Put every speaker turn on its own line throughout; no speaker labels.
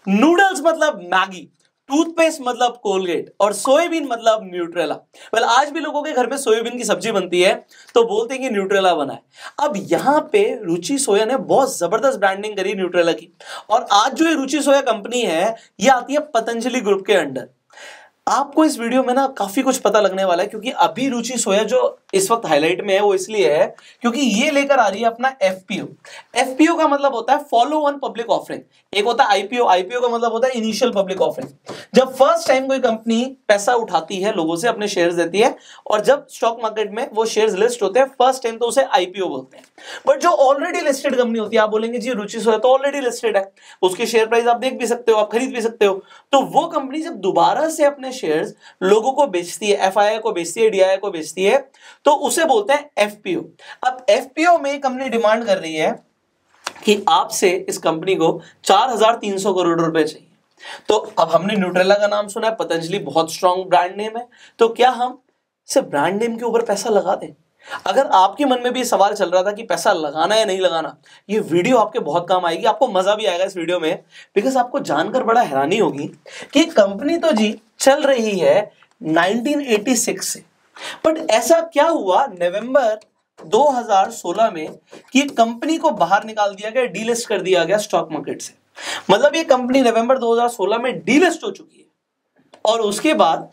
Noodles मतलब Maggi, toothpaste मतलब Colgate और सोयाबीन मतलब न्यूट्रेला। वेल आज भी लोगों के घर में सोयाबीन की सब्जी बनती है तो बोलते हैं कि न्यूट्रेला बना है। अब यहां पे रुचि सोया ने बहुत जबरदस्त ब्रांडिंग करी न्यूट्रेला की, और आज जो ये रुचि सोया कंपनी है ये आती है पतंजलि ग्रुप के अंडर। आपको इस वीडियो में ना काफी कुछ पता लगने वाला है, क्योंकि अभी रुचि सोया जो इस वक्त हाईलाइट में है वो इसलिए है क्योंकि ये लेकर आ रही है अपना एफपीओ। एफपीओ का मतलब होता है फॉलो ऑन पब्लिक ऑफरिंग, एक होता है आईपीओ, आईपीओ का मतलब होता है इनिशियल पब्लिक ऑफरिंग। जब फर्स्ट टाइम कोई कंपनी पैसा उठाती है, लोगों से अपने शेयर्स देती है, और जब स्टॉक मार्केट में वो शेयर्स लिस्ट होते हैं फर्स्ट टाइम तो उसे आईपीओ बोलते हैं। बट जो ऑलरेडी लिस्टेड कंपनी होती है, आप बोलेंगे जी रुचि सोया तो ऑलरेडी लिस्टेड है, उसके शेयर प्राइस आप देख भी सकते हो, आप खरीद भी सकते हो, तो वो कंपनी जब दोबारा से अपने शेयर्स लोगों को बेचती है, एफआईआई को बेचती है, डीआईआई को बेचती है, तो उसे बोलते हैं एफपीओ। अब एफपीओ में कंपनी डिमांड कर रही है कि आपसे इस कंपनी को 4,300 करोड़ रुपए चाहिए। तो अब हमने न्यूट्रेला का नाम सुना है, पतंजलि बहुत स्ट्रॉन्ग ब्रांड नेम है, तो क्या हम सिर्फ ब्रांड नेम के ऊपर पैसा लगा दें? अगर आपके मन में भी सवाल चल रहा था कि पैसा लगाना या नहीं लगाना, ये वीडियो आपके बहुत काम आएगी, आपको मजा भी आएगा इस वीडियो में, बिकॉज आपको जानकर बड़ा हैरानी होगी कि कंपनी तो जी चल रही है 1986 से, बट ऐसा क्या हुआ नवंबर 2016 में कि कंपनी को बाहर निकाल दिया गया, डीलिस्ट कर दिया गया स्टॉक मार्केट से। मतलब ये कंपनी नवंबर 2016 में डीलिस्ट हो चुकी है, और उसके बाद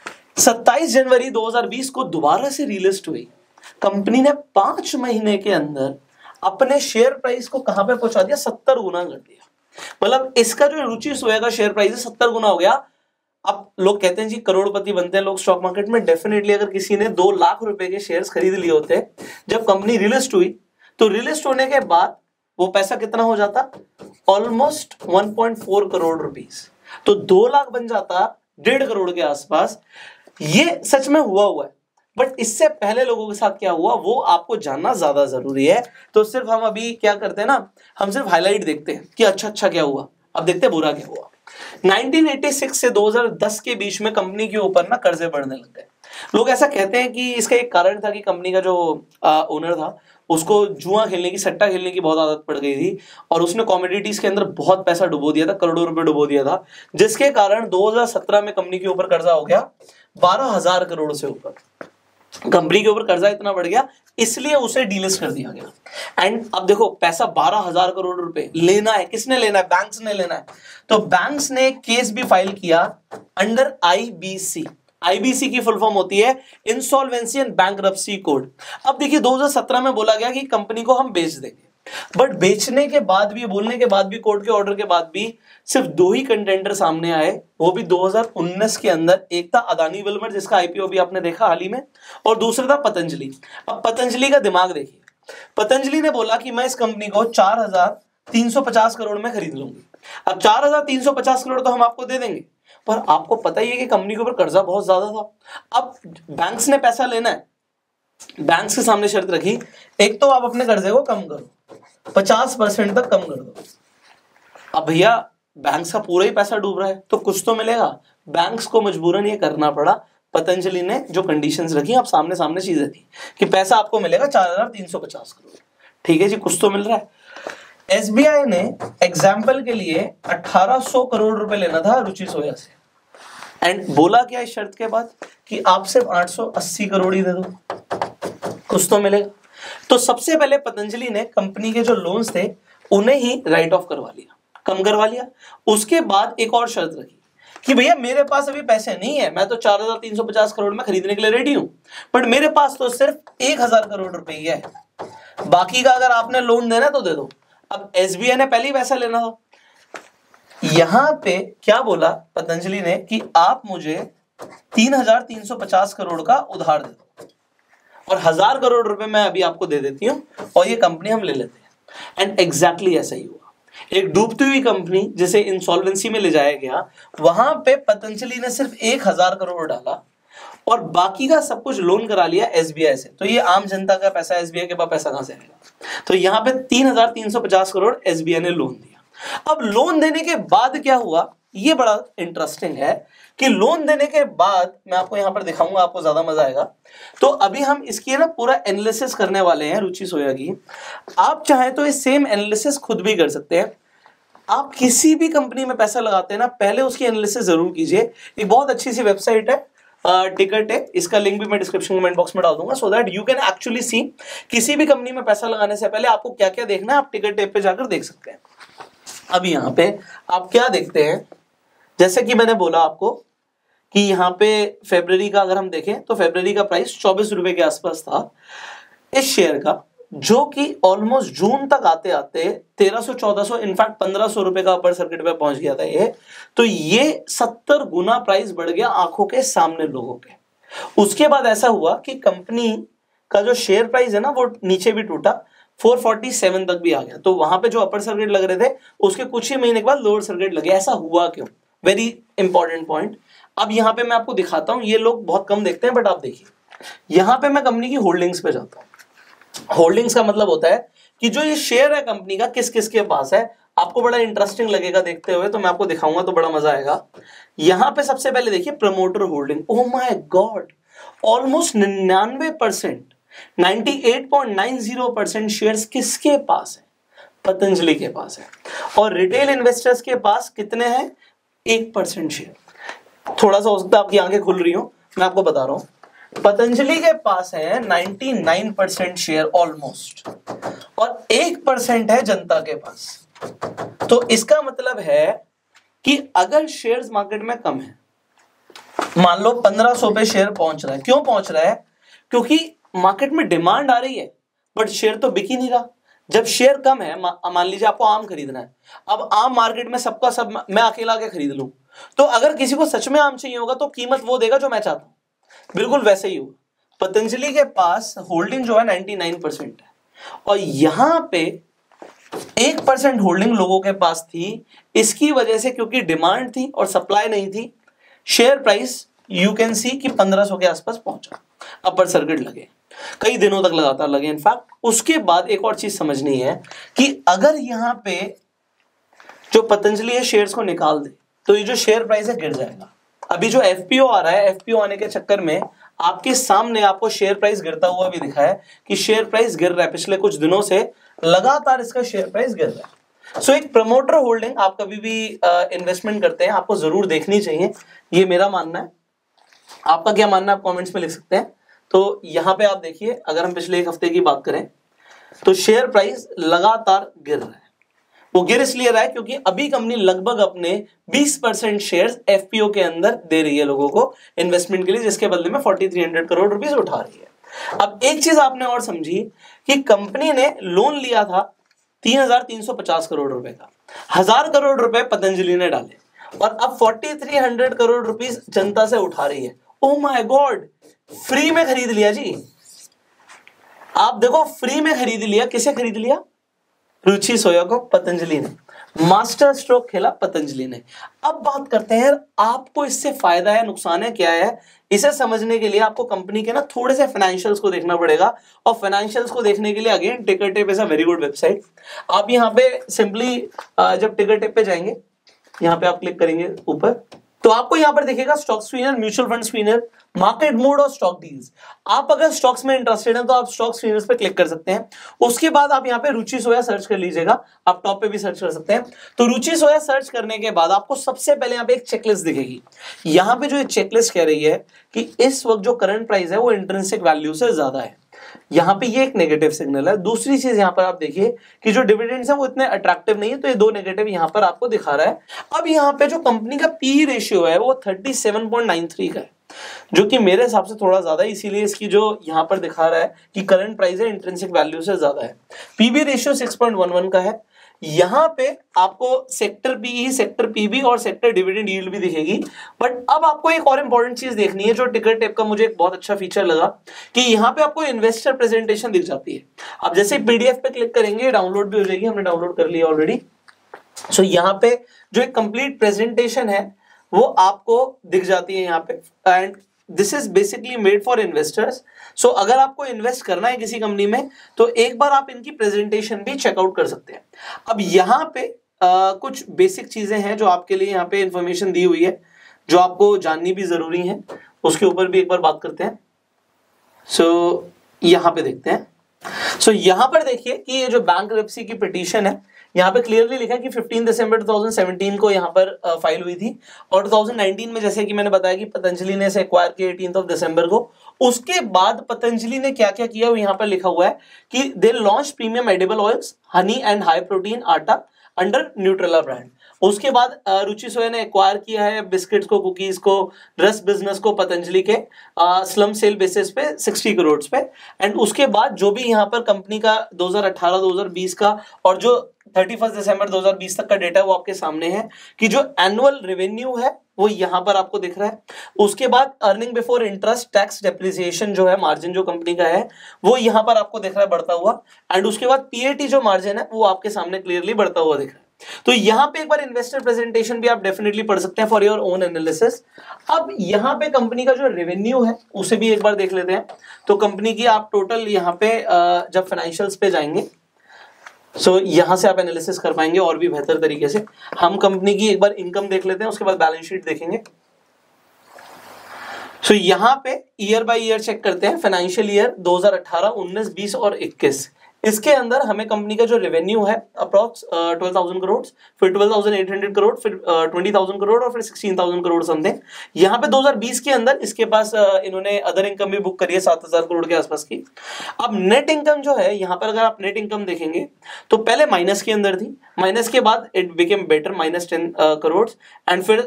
27 जनवरी 2020 को दोबारा से रीलिस्ट हुई। कंपनी ने 5 महीने के अंदर अपने शेयर प्राइस को कहां पे पहुंचा दिया? 70 गुना कर दिया। मतलब इसका जो रुचि सोया का शेयर प्राइस है 70 गुना हो गया। अब लोग कहते हैं जी करोड़पति बनते हैं लोग स्टॉक मार्केट में, डेफिनेटली अगर किसी ने 2 लाख रुपए के शेयर्स खरीद लिए होते जब कंपनी रिलिस्ट हुई, तो रिलिस्ट होने के बाद वो पैसा कितना हो जाता? Almost 1.4 crore rupees. तो 2 लाख बन जाता 1.5 करोड़ के आसपास। ये सच में हुआ है, बट इससे पहले लोगों के साथ क्या हुआ वो आपको जानना ज्यादा जरूरी है। तो सिर्फ हम अभी क्या करते हैं ना, हम सिर्फ हाईलाइट देखते हैं कि अच्छा क्या हुआ, अब देखते हैं बुरा क्या हुआ। 1986 से 2010 के बीच में कंपनी के ऊपर ना कर्जे बढ़ने लग गए। लोग ऐसा कहते हैं कि इसका एक कारण था कि कंपनी का जो ओनर था उसको जुआ खेलने की, सट्टा खेलने की बहुत आदत पड़ गई थी, और उसने कॉमोडिटीज के अंदर बहुत पैसा डुबो दिया था, करोड़ों रुपए डुबो दिया था, जिसके कारण 2017 में कंपनी के ऊपर कर्जा हो गया 12,000 करोड़ से ऊपर। कंपनी के ऊपर कर्जा इतना बढ़ गया, इसलिए उसे डीलिस्ट कर दिया गया। एंड अब देखो पैसा 12,000 करोड़ रुपए लेना है, किसने लेना है? बैंक्स ने लेना है। तो बैंक्स ने केस भी फाइल किया अंडर आईबीसी। आईबीसी की फुल फॉर्म होती है इंसॉल्वेंसी एंड बैंकरप्सी कोड। अब देखिए 2017 में बोला गया कि कंपनी को हम बेच देंगे, बट बेचने के बाद भी, बोलने के बाद भी, कोर्ट के ऑर्डर के बाद भी सिर्फ 2 ही कंटेंडर सामने आए, वो भी 2019 के अंदर। एक था अदानी विल्मर जिसका आईपीओ भी आपने देखा हाल ही में, और दूसरा था पतंजलि। अब पतंजलि का दिमाग देखिए, पतंजलि ने बोला कि मैं इस कंपनी को 4,350 करोड़ में खरीद लूंगी। अब 4,350 करोड़ तो हम आपको दे देंगे, पर आपको पता ही है कि कंपनी के ऊपर कर्जा बहुत ज्यादा था। अब बैंक्स ने पैसा लेना है, बैंक्स के सामने शर्त रखी, एक तो आप अपने कर्जे को कम करो, 50% तक कम कर दो। अब भैया बैंक्स का पूरा ही पैसा डूब रहा है तो कुछ तो मिलेगा। बैंक्स को मजबूरन ये करना पड़ा। पतंजलि ने जो कंडीशंस रखी, आप सामने चीजें थी कि पैसा आपको मिलेगा 4,350 करोड़। ठीक है जी, कुछ तो मिल रहा है। एसबीआई ने एग्जाम्पल के लिए 1,800 करोड़ रुपए लेना था रुचि सोया से, एंड बोला क्या इस शर्त के बाद कि आप सिर्फ 880 करोड़ ही दे दो, कुछ तो मिलेगा। तो सबसे पहले पतंजलि ने कंपनी के जो लोन्स थे उन्हें ही राइट ऑफ करवा लिया, कम करवा लिया। उसके बाद एक और शर्त रखी कि भैया मेरे पास अभी पैसे नहीं है, मैं तो 4,350 करोड़ में खरीदने के लिए रेडी हूं, बट मेरे पास तो सिर्फ 1,000 करोड़ रुपए ही है, बाकी का अगर आपने लोन देना तो दे दो। अब एसबीआई ने पहले ही पैसा लेना था। यहां पे क्या बोला पतंजलि ने कि आप मुझे 3,350 करोड़ का उधार दे दो, और 1,000 करोड़ रुपए मैं अभी आपको दे देती हूं, और ये कंपनी हम ले लेते हैं। एंड एग्जैक्टली ऐसा ही हुआ। एक डूबती हुई कंपनी जिसे इंसॉल्वेंसी में ले जाया गया, वहां पे पतंजलि ने सिर्फ 1,000 करोड़ डाला और बाकी का सब कुछ लोन करा लिया एसबीआई से। तो ये आम जनता का पैसा, एसबीआई के पास पैसा कहां से आएगा? तो यहां पे 3,350 करोड़ एसबीआई ने लोन दिया। अब लोन देने के बाद क्या हुआ, ये बड़ा इंटरेस्टिंग है कि लोन देने के बाद मैं आपको यहां पर दिखाऊंगा, आपको ज्यादा मजा आएगा। तो अभी हम इसकी ना पूरा एनालिसिस करने वाले हैं रुचि सोया की। आप चाहें तो ये सेम एनालिसिस खुद भी कर सकते हैं। आप किसी भी कंपनी में पैसा लगाते हैं ना, पहले उसकी एनालिसिस जरूर कीजिए। एक बहुत अच्छी सी वेबसाइट है टिकट है, इसका लिंक भी मैं डिस्क्रिप्शन कमेंट बॉक्स में डाल दूंगा, so that you can actually see किसी भी कंपनी में पैसा लगाने से पहले आपको क्या क्या देखना है, आप टिकट टेप पे जाकर देख सकते हैं। अब यहाँ पे आप क्या देखते हैं, जैसे कि मैंने बोला आपको कि यहाँ पे फरवरी का अगर हम देखें तो फरवरी का प्राइस 24 रुपए के आसपास था इस शेयर का, जो कि ऑलमोस्ट जून तक आते आते 1300-1400 इनफैक्ट 1500 रुपए का अपर सर्किट पे पहुंच गया था ये। तो ये 70 गुना प्राइस बढ़ गया आंखों के सामने लोगों के। उसके बाद ऐसा हुआ कि कंपनी का जो शेयर प्राइस है ना वो नीचे भी टूटा, 447 तक भी आ गया। तो वहां पे जो अपर सर्किट लग रहे थे उसके कुछ ही महीने के बाद लोअर सर्किट लगे। ऐसा हुआ क्यों? Very important point. अब यहाँ पे मैं आपको दिखाता हूं, ये लोग बहुत कम देखते हैं बट आप देखिए, यहाँ पे मैं कंपनी की होल्डिंग्स पे जाता हूँ। होल्डिंग्स का मतलब होता है कि जो ये शेयर है कंपनी का किस किस के पास है। आपको बड़ा इंटरेस्टिंग लगेगा देखते हुए, तो मैं आपको दिखाऊंगा तो बड़ा मजा आएगा। यहां पे सबसे पहले देखिए promoter holding, oh my god, almost 99%, 98.90% shares किसके पास है? पतंजलि के पास है। और रिटेल इन्वेस्टर्स के पास कितने हैं? 1% शेयर। थोड़ा सा हो सकता है आपकी आंखें खुल रही हो, मैं आपको बता रहा हूं। पतंजलि के पास है 99% शेयर ऑलमोस्ट, और 1% है जनता के पास। तो इसका मतलब है कि अगर शेयर्स मार्केट में कम है, मान लो 1500 पे शेयर पहुंच रहा है, क्यों पहुंच रहा है? क्योंकि मार्केट में डिमांड आ रही है बट शेयर तो बिक ही नहीं रहा। जब शेयर कम है, मान लीजिए आपको आम खरीदना है, अब आम मार्केट में सबका सब मैं अकेला के खरीद लूं, तो अगर किसी को सच में आम चाहिए होगा तो कीमत वो देगा जो मैं चाहता हूं। बिल्कुल वैसे ही हुआ, पतंजलि के पास होल्डिंग जो है 99% है, और यहां पे 1% होल्डिंग लोगों के पास थी। इसकी वजह से, क्योंकि डिमांड थी और सप्लाई नहीं थी, share price you can see कि 1500 के आसपास पहुंचा। अपर सर्किट लगे, कई दिनों तक लगातार लगे इनफैक्ट। उसके बाद एक और चीज समझनी है कि अगर यहां पे जो पतंजलि है शेयर्स को निकाल दे तो ये जो शेयर प्राइस है गिर जाएगा। अभी जो एफपीओ आ रहा है, एफपीओ आने के चक्कर में आपके सामने आपको शेयर प्राइस गिरता हुआ भी दिखा है कि शेयर प्राइस गिर रहा है। पिछले कुछ दिनों से लगातार इसका शेयर प्राइस गिर रहा है। सो एक प्रमोटर होल्डिंग आप कभी भी इन्वेस्टमेंट करते हैं आपको जरूर देखनी चाहिए, ये मेरा मानना है। आपका क्या मानना है आप कमेंट्स में लिख सकते हैं। तो यहां पे आप देखिए, अगर हम पिछले एक हफ्ते की बात करें तो शेयर प्राइस लगातार गिर रहा है। वो गिर इसलिए रहा है क्योंकि अभी कंपनी लगभग अपने 20% शेयर्स एफपीओ के अंदर दे रही है लोगों को इन्वेस्टमेंट के लिए, जिसके बदले में 4300 करोड़ रुपीस उठा रही है। अब एक चीज आपने और समझी कि कंपनी ने लोन लिया था 3350 करोड़ रुपए का, 1000 करोड़ रुपए पतंजलि ने डाले, और अब 4300 करोड़ रुपीस जनता से उठा रही है। ओह माय गॉड, फ्री में खरीद लिया जी। आप देखो, फ्री में खरीद लिया। किसे खरीद लिया? रुचि सोया को पतंजलि ने। मास्टर स्ट्रोक खेला पतंजलि ने। अब बात करते हैं आपको इससे फायदा है नुकसान है क्या है। इसे समझने के लिए आपको कंपनी के ना थोड़े से फाइनेंशियल्स को देखना पड़ेगा, और फाइनेंशियल्स को देखने के लिए again Tickertape is a very good website. आप यहाँ पे सिंपली जब टिकट टेप पे जाएंगे, यहाँ पे आप क्लिक करेंगे ऊपर, तो आपको यहाँ पर दिखेगा stock screener, mutual fund screener, market mood और स्टॉक डील्स। आप अगर स्टॉक्स में इंटरेस्टेड हैं तो आप स्टॉक स्क्रीनर्स पे क्लिक कर सकते हैं। उसके बाद आप यहाँ पे रुचि सोया सर्च कर लीजिएगा, आप टॉप पे भी सर्च कर सकते हैं। तो रुचि सोया सर्च करने के बाद आपको सबसे पहले यहाँ पे एक चेकलिस्ट दिखेगी। यहाँ पे जो चेकलिस्ट कह रही है कि इस वक्त जो करंट प्राइस है वो इंट्रिंसिक वैल्यू से ज्यादा है। यहाँ पे ये एक नेगेटिव सिग्नल है। दूसरी चीज यहाँ पर आप देखिए कि जो डिविडेंड्स हैं वो इतने अट्रैक्टिव नहीं है, तो ये दो नेगेटिव यहाँ पर आपको दिखा रहा है। अब यहाँ पे जो कंपनी का पी रेशियो है वो 37.93 का है, जो कि मेरे हिसाब से थोड़ा ज्यादा है, इसीलिए इसकी जो यहाँ पर दिखा रहा है कि करंट प्राइस है इंट्रिंसिक वैल्यू से ज्यादा है। पीबी रेशियो 6.11 का है। यहाँ पे आपको सेक्टर पीई, सेक्टर पीबी और सेक्टर डिविडेंड यील्ड भी दिखेगी। बट अब आपको एक और इंपॉर्टेंट चीज देखनी है, जो टिकट टेप का मुझे एक बहुत अच्छा फीचर लगा कि यहाँ पे आपको इन्वेस्टर प्रेजेंटेशन दिख जाती है। अब जैसे पीडीएफ पे क्लिक करेंगे डाउनलोड भी हो जाएगी, हमने डाउनलोड कर लिया ऑलरेडी। सो यहाँ पे जो एक कंप्लीट प्रेजेंटेशन है वो आपको दिख जाती है यहाँ पे, and this is basically made for investors. So अगर आपको इन्वेस्ट करना है किसी कंपनी में तो एक बार आप इनकी प्रेजेंटेशन भी चेकआउट कर सकते हैं। अब यहाँ पे कुछ बेसिक चीजें हैं जो आपके लिए यहाँ पे इंफॉर्मेशन दी हुई है, जो आपको जाननी भी जरूरी है, उसके ऊपर भी एक बार बात करते हैं। सो यहाँ पे देखते हैं। सो यहाँ पर देखिए कि ये जो बैंक्रप्सी की पिटीशन है यहाँ पे क्लियरली लिखा है कि 15 दिसंबर 2017 को यहाँ पर फाइल हुई थी और 2019 में जैसे कि मैंने बताया कि पतंजलि ने इसे एक्वायर किया 18 दिसंबर को। उसके बाद पतंजलि ने क्या क्या किया वो यहाँ पर लिखा हुआ है कि they launch premium edible oils, honey and high protein atta under Nutrela brand. उसके बाद रुचि सोया ने एक्वायर किया है बिस्किट्स को, कुकीज को, रस बिजनेस को पतंजलि के स्लम सेल बेसिस पे 60 करोड़ पे। एंड उसके बाद जो भी यहाँ पर कंपनी का 2018-2020 का और जो 31 दिसंबर 2020 तक का डेटा वो आपके सामने है कि जो एनुअल रेवेन्यू है वो यहाँ पर आपको दिख रहा है। उसके बाद earning before interest tax depreciation जो है मार्जिन जो कंपनी का है वो यहाँ पर आपको दिख रहा है बढ़ता हुआ। एंड उसके बाद पीएटी जो मार्जिन है वो आपके सामने क्लियरली बढ़ता हुआ दिख रहा है। तो यहाँ पे एक बार इन्वेस्टर प्रेजेंटेशन भी आप डेफिनेटली पढ़ सकते हैं फॉर योर ओन एनालिसिस। अब यहाँ पे कंपनी का जो रेवेन्यू है उसे भी एक बार देख लेते हैं। तो कंपनी की आप टोटल यहाँ पे जब फाइनेंशियल्स पे जाएंगे सो यहां से आप एनालिसिस कर पाएंगे और भी बेहतर तरीके से। हम कंपनी की एक बार इनकम देख लेते हैं, उसके बाद बैलेंस शीट देखेंगे। सो यहां पे ईयर बाय ईयर चेक करते हैं, फाइनेंशियल ईयर 2018, 19, 20 और 21। इसके अंदर हमें कंपनी का जो रेवेन्यू है अप्रॉक्स 12,000 करोड़, फिर 12,800 करोड़, फिर 20,000 करोड़ और फिर 16,000 करोड़ समथिंग। यहाँ पे 2020 के अंदर इसके पास इन्होंने अदर इनकम भी बुक करी है 7,000 करोड़ के आसपास की। अब नेट इनकम जो है यहाँ पर अगर आप नेट इनकम देखेंगे तो पहले माइनस के अंदर थी, माइनस के बाद it became better -10 crore and फिर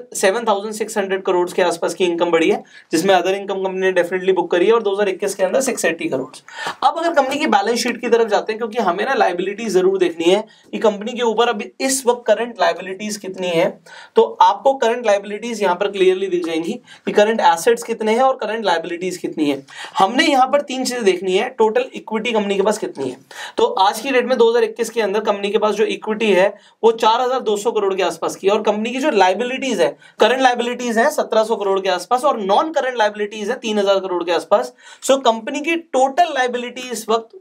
7,600 करोड़ के आसपास की इनकम बढ़ी है जिसमें अदर इनकम कंपनी ने डेफिनेटली बुक करी है और 2021 के अंदर 680 करोड़। अब अगर कंपनी की बैलेंस शीट की तरफ जाते हैं क्योंकि हमें ना लायबिलिटीज जरूर देखनी है कि कंपनी के ऊपर अभी इस वक्त करंट लायबिलिटीज कितनी है। तो आपको करंट लायबिलिटीज यहां पर क्लियरली दिख जाएंगी कि करंट एसेट्स कितने हैं और करंट लायबिलिटीज कितनी है। हमने यहां पर तीन चीजें देखनी है, टोटल इक्विटी कंपनी के पास कितनी है। तो आज की डेट में 2021 के अंदर कंपनी के पास जो इक्विटी है वो 4,200 करोड़ के आसपास की, और कंपनी की जो लायबिलिटीज है, करंट लायबिलिटीज है 1,700 करोड़ के आसपास और नॉन करंट लायबिलिटीज है 3,000 करोड़ के आसपास। सो कंपनी की टोटल लायबिलिटी इस वक्त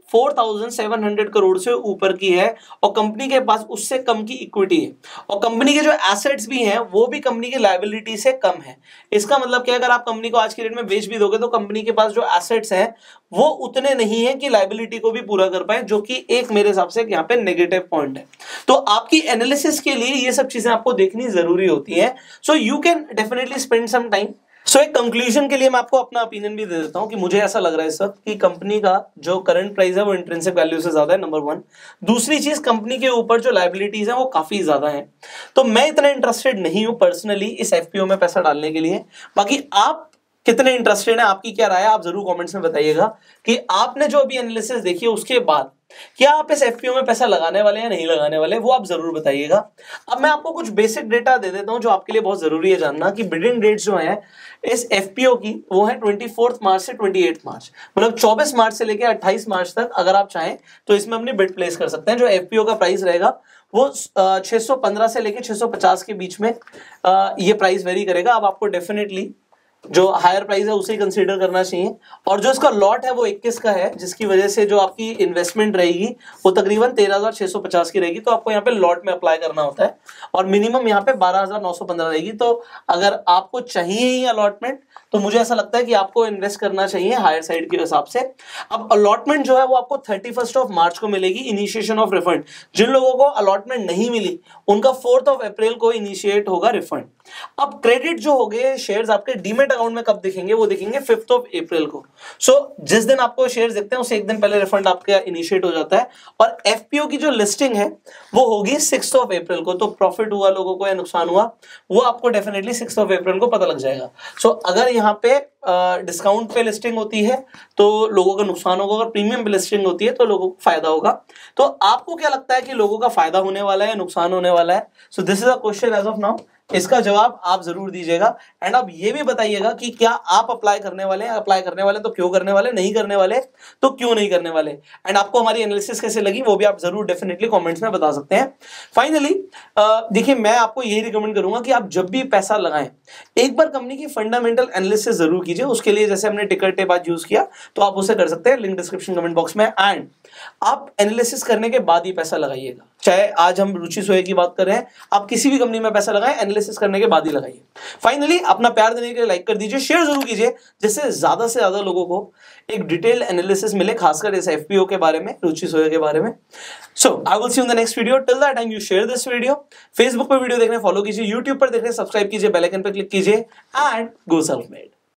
4,700 करोड़ से ऊपर की है और कंपनी के पास उससे कम की इक्विटी है, और कंपनी के जो एसेट्स भी हैं वो भी कंपनी की लायबिलिटी से कम है। इसका मतलब क्या, अगर आप कंपनी को आज की डेट में बेच भी दोगे तो कंपनी के पास जो एसेट्स हैं वो उतने नहीं है कि लायबिलिटी को भी पूरा कर पाए, जो कि एक मेरे हिसाब से यहाँ पे नेगेटिव पॉइंट है। तो आपकी एनालिसिस के लिए ये सब चीजें आपको देखनी जरूरी होती है। So you can definitely spend some time. So एक कंक्लूजन के लिए मैं आपको अपना ओपिनियन भी दे देता हूं कि मुझे ऐसा लग रहा है इस वक्त कि कंपनी का जो करंट प्राइस है वो इंट्रिंसिक वैल्यू से ज्यादा है, नंबर 1। दूसरी चीज, कंपनी के ऊपर जो लायबिलिटीज है वो काफी ज्यादा है। तो मैं इतना इंटरेस्टेड नहीं हूं पर्सनली इस एफपीओ में पैसा डालने के लिए। बाकी आप कितने इंटरेस्टेड हैं, आपकी क्या राय है, आप जरूर कमेंट्स में बताइएगा कि आपने जो अभी एनालिसिस देखी है उसके बाद क्या आप इस एफपीओ में पैसा लगाने वाले या नहीं लगाने वाले, वो आप जरूर बताइएगा। अब मैं आपको कुछ बेसिक डेटा दे देता हूं जो आपके लिए बहुत जरूरी है जानना कि बिडिंग डेट्स जो है इस एफपीओ की वो है 24 मार्च से 28 मार्च, मतलब 24 मार्च से लेकर 28 मार्च तक अगर आप चाहें तो इसमें अपनी बिड प्लेस कर सकते हैं। जो एफपीओ का प्राइस रहेगा वो 615 से लेकर 650 के बीच में ये प्राइस वेरी करेगा। अब आपको डेफिनेटली जो हायर प्राइस है उसे कंसीडर करना चाहिए, और जो इसका लॉट है वो 21 का है जिसकी वजह से जो आपकी इन्वेस्टमेंट रहेगी वो तकरीबन 13,650 की रहेगी। तो आपको यहाँ पे लॉट में अप्लाई करना होता है और मिनिमम यहाँ पे 12,915 रहेगी। तो अगर आपको चाहिए ही अलॉटमेंट तो मुझे ऐसा लगता है कि आपको इन्वेस्ट करना चाहिए हायर साइड के हिसाब से। अब अलॉटमेंट जो है वो आपको 31 मार्च को मिलेगी, इनिशिएशन ऑफ रिफंड। जिन लोगों को अलॉटमेंट नहीं मिली उनका 4 अप्रैल को इनिशिएट होगा रिफंड। अब क्रेडिट जो हो गए शेयर्स आपके डीमेट अकाउंट में कब दिखेंगे, वो दिखेंगे 5 अप्रैल को। सो जिस दिन आपको शेयर्स दिखते हैं उससे एक दिन पहले रिफंड आपका इनिशिएट हो जाता है, और एफपीओ की जो लिस्टिंग है वो होगी 6 अप्रैल को। तो प्रॉफिट हुआ लोगों को या नुकसान हुआ वो आपको डेफिनेटली 6 अप्रैल को पता लग जाएगा। सो अगर यहाँ पे डिस्काउंट पे लिस्टिंग होती है तो लोगों का नुकसान होगा, अगर प्रीमियम पे लिस्टिंग होती है तो लोगों को फायदा होगा। तो आपको क्या लगता है कि लोगों का फायदा होने वाला है या नुकसान होने वाला है? So this is a question as of now, इसका जवाब आप जरूर दीजिएगा। एंड आप ये भी बताइएगा कि क्या आप अप्लाई करने वाले हैं, अप्लाई करने वाले तो क्यों करने वाले, नहीं करने वाले तो क्यों नहीं करने वाले। एंड आपको हमारी एनालिसिस कैसे लगी वो भी आप जरूर डेफिनेटली कमेंट्स में बता सकते हैं। फाइनली देखिए, मैं आपको यही रिकमेंड करूंगा कि आप जब भी पैसा लगाएं एक बार कंपनी की फंडामेंटल एनालिसिस जरूर कीजिए। उसके लिए जैसे हमने टिकर टेप आज यूज किया तो आप उसे कर सकते हैं, लिंक डिस्क्रिप्शन कमेंट बॉक्स में। एंड आप एनालिसिस करने के बाद ही पैसा लगाइएगा। चाहे आज हम रुचि सोए की बात कर रहे हैं, आप किसी भी कंपनी में पैसा लगाएं, एनालिसिस करने के बाद ही लगाइए। फाइनली अपना प्यार देने के लिए लाइक कर दीजिए, शेयर जरूर कीजिए, जिससे ज्यादा से ज्यादा लोगों को एक डिटेल एनालिसिस मिले, खासकर इस एफपीओ के बारे में, रुचि सोए के बारे में। So I will see you in the next video. Till that time you share this video. Facebook पर वीडियो देखने फॉलो कीजिए, यूट्यूब पर देखने सब्सक्राइब कीजिए, बेल आइकन पर क्लिक कीजिए एंड गो सेल्फ मेड।